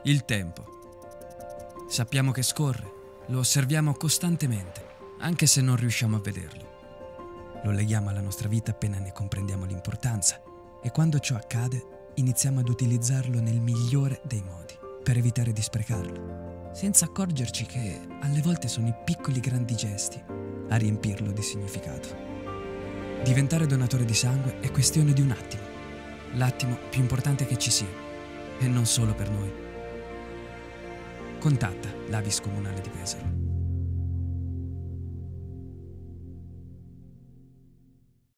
Il tempo. Sappiamo che scorre, lo osserviamo costantemente, anche se non riusciamo a vederlo. Lo leghiamo alla nostra vita appena ne comprendiamo l'importanza e quando ciò accade iniziamo ad utilizzarlo nel migliore dei modi, per evitare di sprecarlo, senza accorgerci che alle volte sono i piccoli grandi gesti a riempirlo di significato. Diventare donatore di sangue è questione di un attimo, l'attimo più importante che ci sia, e non solo per noi. Contatta l'Avis Comunale di Pesaro.